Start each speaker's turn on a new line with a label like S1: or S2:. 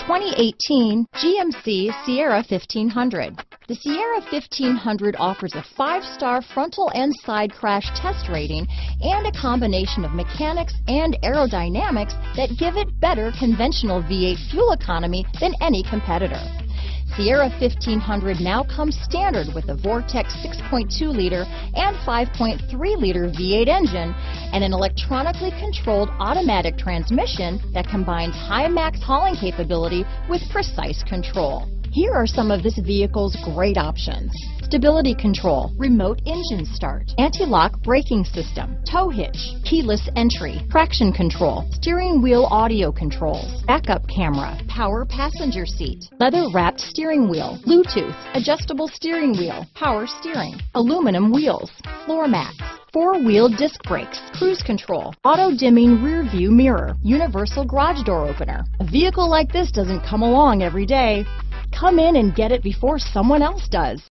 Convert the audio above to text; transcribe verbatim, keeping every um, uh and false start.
S1: twenty eighteen G M C Sierra fifteen hundred. The Sierra fifteen hundred offers a five-star frontal and side crash test rating and a combination of mechanics and aerodynamics that give it better conventional V eight fuel economy than any competitor. Sierra fifteen hundred now comes standard with a Vortec six point two liter and five point three liter V eight engine and an electronically controlled automatic transmission that combines high max hauling capability with precise control. Here are some of this vehicle's great options: stability control, remote engine start, anti-lock braking system, tow hitch, keyless entry, traction control, steering wheel audio controls, backup camera, power passenger seat, leather-wrapped steering wheel, Bluetooth, adjustable steering wheel, power steering, aluminum wheels, floor mats, four-wheel disc brakes, cruise control, auto-dimming rear view mirror, universal garage door opener. A vehicle like this doesn't come along every day. Come in and get it before someone else does.